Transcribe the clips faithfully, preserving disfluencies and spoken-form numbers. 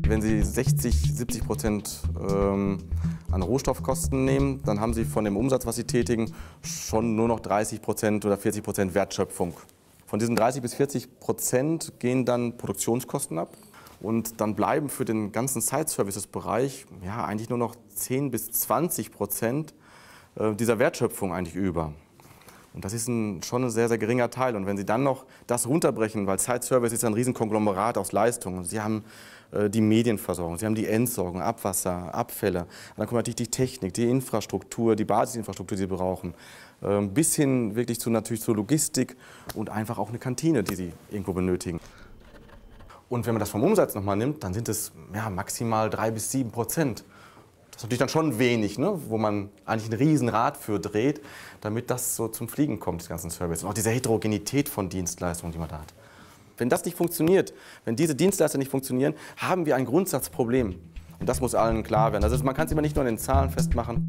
Wenn Sie sechzig, siebzig Prozent ähm, an Rohstoffkosten nehmen, dann haben Sie von dem Umsatz, was Sie tätigen, schon nur noch dreißig Prozent oder vierzig Prozent Wertschöpfung. Von diesen dreißig bis vierzig Prozent gehen dann Produktionskosten ab. Und dann bleiben für den ganzen Site-Services-Bereich ja, eigentlich nur noch zehn bis zwanzig Prozent dieser Wertschöpfung eigentlich über. Und das ist ein, schon ein sehr, sehr geringer Teil. Und wenn Sie dann noch das runterbrechen, weil Site-Service ist ein Riesenkonglomerat aus Leistungen. Sie haben äh, die Medienversorgung, Sie haben die Entsorgung, Abwasser, Abfälle. Und dann kommt natürlich die Technik, die Infrastruktur, die Basisinfrastruktur, die Sie brauchen. Äh, bis hin wirklich zu, natürlich zur Logistik und einfach auch eine Kantine, die Sie irgendwo benötigen. Und wenn man das vom Umsatz nochmal nimmt, dann sind es ja, maximal drei bis sieben Prozent. Das ist natürlich dann schon wenig, ne? Wo man eigentlich ein Riesenrad für dreht, damit das so zum Fliegen kommt, das ganze Service. Und auch diese Heterogenität von Dienstleistungen, die man da hat. Wenn das nicht funktioniert, wenn diese Dienstleister nicht funktionieren, haben wir ein Grundsatzproblem. Und das muss allen klar werden. Also man kann es immer nicht nur an den Zahlen festmachen.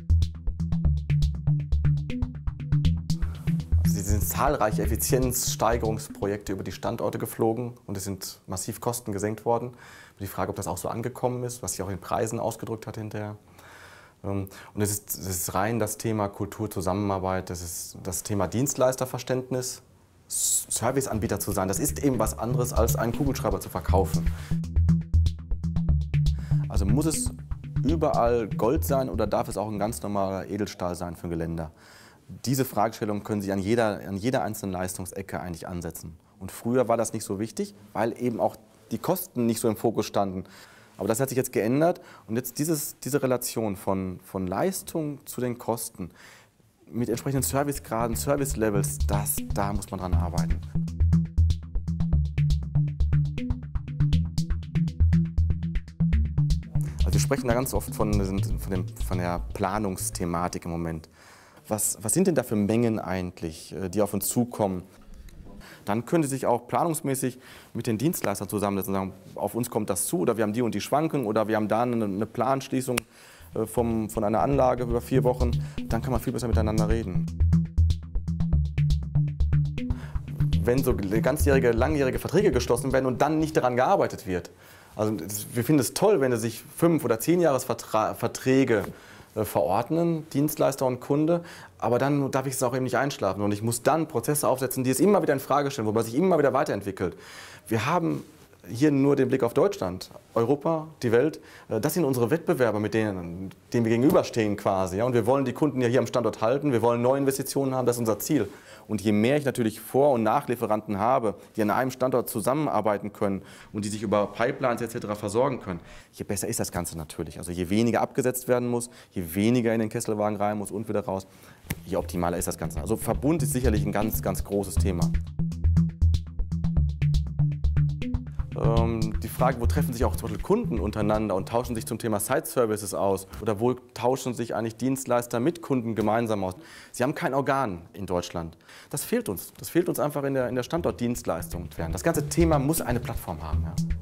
Es sind zahlreiche Effizienzsteigerungsprojekte über die Standorte geflogen und es sind massiv Kosten gesenkt worden. Die Frage, ob das auch so angekommen ist, was sich auch in Preisen ausgedrückt hat hinterher. Und es ist, es ist rein das Thema Kulturzusammenarbeit, das ist das Thema Dienstleisterverständnis, Serviceanbieter zu sein. Das ist eben was anderes, als einen Kugelschreiber zu verkaufen. Also muss es überall Gold sein oder darf es auch ein ganz normaler Edelstahl sein für ein Geländer? Diese Fragestellung können Sie an jeder, an jeder einzelnen Leistungsecke eigentlich ansetzen. Und früher war das nicht so wichtig, weil eben auch die Kosten nicht so im Fokus standen. Aber das hat sich jetzt geändert und jetzt dieses, diese Relation von, von Leistung zu den Kosten mit entsprechenden Servicegraden, Service-Levels, das, da muss man dran arbeiten. Also wir sprechen da ganz oft von, von, dem, von der Planungsthematik im Moment. Was, was sind denn da für Mengen eigentlich, die auf uns zukommen? Dann können Sie sich auch planungsmäßig mit den Dienstleistern zusammensetzen und sagen, auf uns kommt das zu oder wir haben die und die Schwankungen oder wir haben da eine, eine Planschließung vom, von einer Anlage über vier Wochen. Dann kann man viel besser miteinander reden. Wenn so ganzjährige, langjährige Verträge geschlossen werden und dann nicht daran gearbeitet wird. Also wir finden es toll, wenn sich fünf- oder zehnjahresverträge verordnen, Dienstleister und Kunde, aber dann darf ich es auch eben nicht einschlafen und ich muss dann Prozesse aufsetzen, die es immer wieder in Frage stellen, wobei sich immer wieder weiterentwickelt. Wir haben hier nur den Blick auf Deutschland, Europa, die Welt. Das sind unsere Wettbewerber, mit denen, denen wir gegenüberstehen quasi. Und wir wollen die Kunden ja hier am Standort halten, wir wollen neue Investitionen haben, das ist unser Ziel. Und je mehr ich natürlich Vor- und Nachlieferanten habe, die an einem Standort zusammenarbeiten können und die sich über Pipelines et cetera versorgen können, je besser ist das Ganze natürlich. Also je weniger abgesetzt werden muss, je weniger in den Kesselwagen rein muss und wieder raus, je optimaler ist das Ganze. Also Verbund ist sicherlich ein ganz, ganz großes Thema. Die Frage, wo treffen sich auch zum Beispiel Kunden untereinander und tauschen sich zum Thema Site-Services aus? Oder wo tauschen sich eigentlich Dienstleister mit Kunden gemeinsam aus? Sie haben kein Organ in Deutschland. Das fehlt uns. Das fehlt uns einfach in der, in der Standortdienstleistung. Das ganze Thema muss eine Plattform haben. Ja.